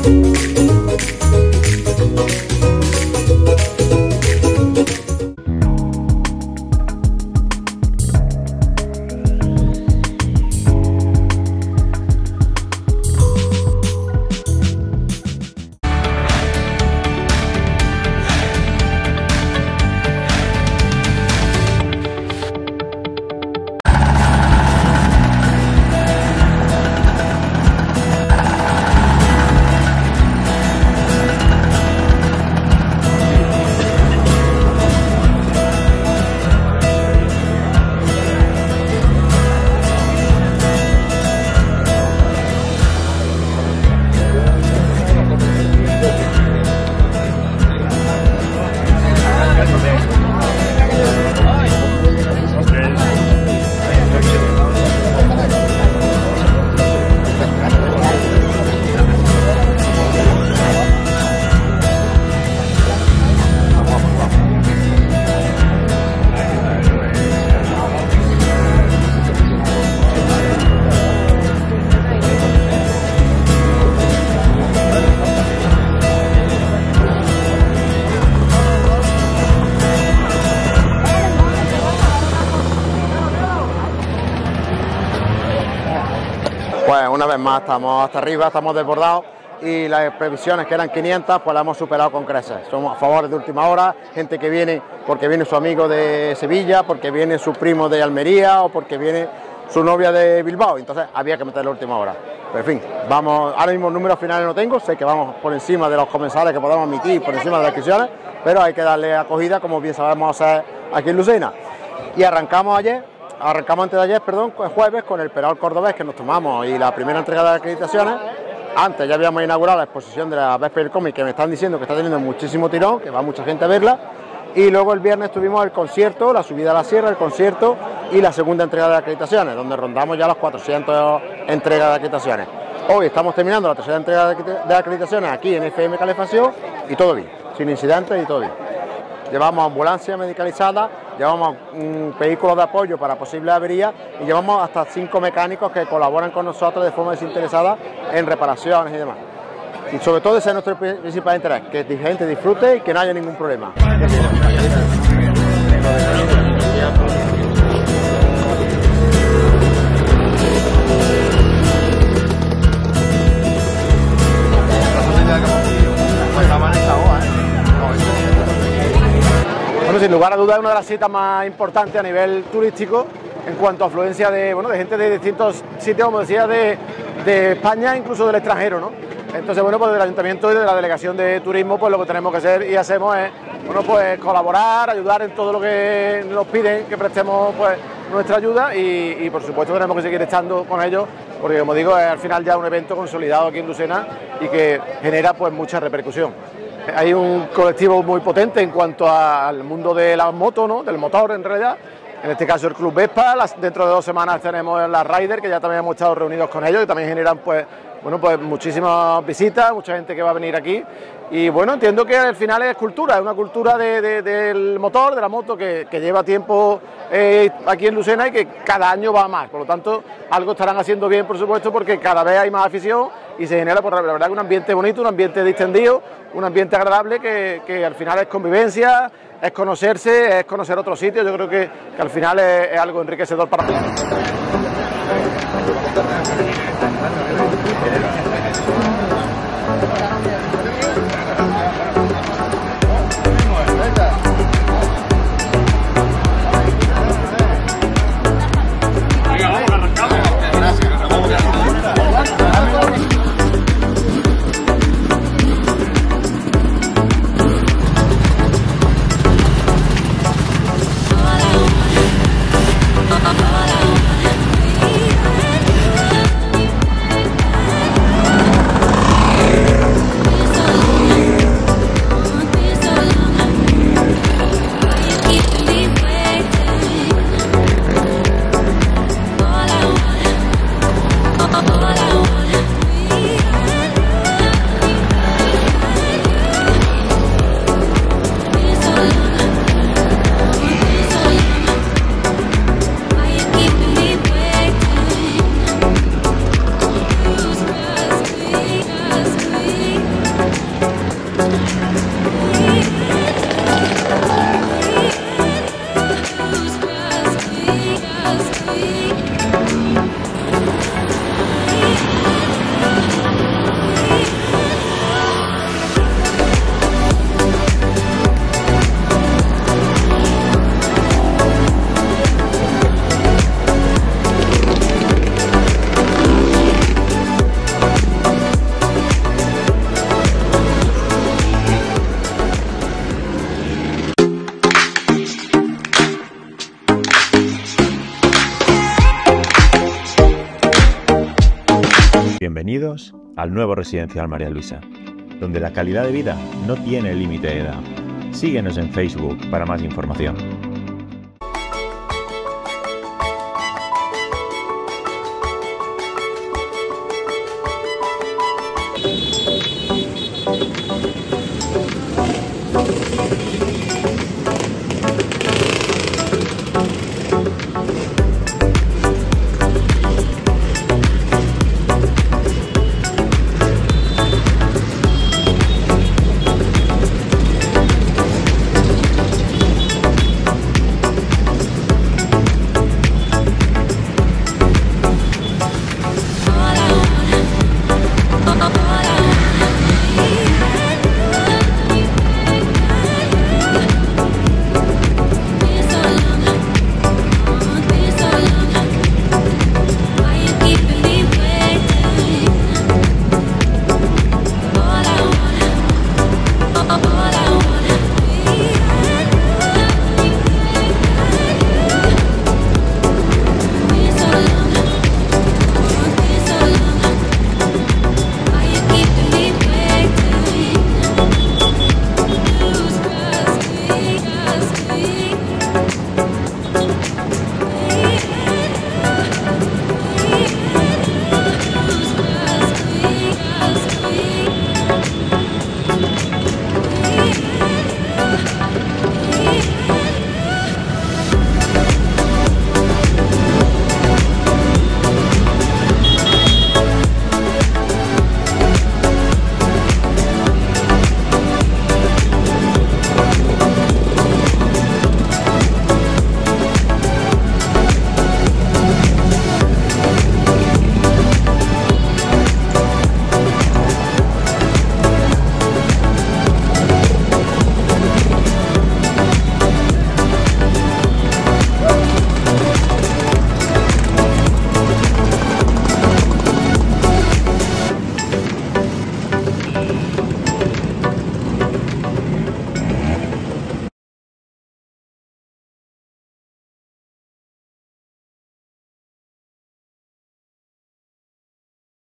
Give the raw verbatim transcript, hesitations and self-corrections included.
Pues una vez más estamos hasta arriba, estamos desbordados y las previsiones que eran quinientas pues las hemos superado con creces. Somos a favor de última hora, gente que viene porque viene su amigo de Sevilla, porque viene su primo de Almería o porque viene su novia de Bilbao, entonces había que meter la última hora. Pero en fin, vamos, ahora mismo números finales no tengo, sé que vamos por encima de los comensales que podemos emitir, por encima de las inscripciones, pero hay que darle acogida como bien sabemos hacer aquí en Lucena. Y arrancamos ayer. Arrancamos antes de ayer, perdón, el jueves con el Perol Cordobés que nos tomamos y la primera entrega de acreditaciones. Antes ya habíamos inaugurado la exposición de la Vesper Comic, que me están diciendo que está teniendo muchísimo tirón, que va mucha gente a verla. Y luego el viernes tuvimos el concierto, la subida a la sierra, el concierto y la segunda entrega de acreditaciones, donde rondamos ya los cuatrocientas entregas de acreditaciones. Hoy estamos terminando la tercera entrega de acreditaciones aquí en F M Calefacción y todo bien, sin incidentes y todo bien. Llevamos ambulancia medicalizada, llevamos un vehículo de apoyo para posibles averías y llevamos hasta cinco mecánicos que colaboran con nosotros de forma desinteresada en reparaciones y demás. Y sobre todo ese es nuestro principal interés, que la gente disfrute y que no haya ningún problema. Bueno, sin lugar a dudas es una de las citas más importantes a nivel turístico en cuanto a afluencia de, bueno, de gente de distintos sitios, como decía, de, de España, incluso del extranjero, ¿no? Entonces, bueno, pues del Ayuntamiento y de la Delegación de Turismo, pues lo que tenemos que hacer y hacemos es, bueno, pues colaborar, ayudar en todo lo que nos piden, que prestemos pues nuestra ayuda y, y por supuesto tenemos que seguir estando con ellos, porque como digo, es al final ya un evento consolidado aquí en Lucena y que genera pues mucha repercusión. Hay un colectivo muy potente en cuanto al mundo de las motos, ¿no? Del motor en realidad, en este caso el Club Vespa. Las, dentro de dos semanas tenemos la Rider, que ya también hemos estado reunidos con ellos y también generan pues, bueno, pues muchísimas visitas, mucha gente que va a venir aquí y bueno, entiendo que al final es cultura, es una cultura de, de, del motor, de la moto que, que lleva tiempo eh, aquí en Lucena y que cada año va más, por lo tanto algo estarán haciendo bien por supuesto porque cada vez hay más afición y se genera por la verdad un ambiente bonito, un ambiente distendido, un ambiente agradable que, que al final es convivencia, es conocerse, es conocer otros sitios, yo creo que, que al final es, es algo enriquecedor para todos. Bienvenidos al nuevo Residencial María Luisa, donde la calidad de vida no tiene límite de edad. Síguenos en Facebook para más información.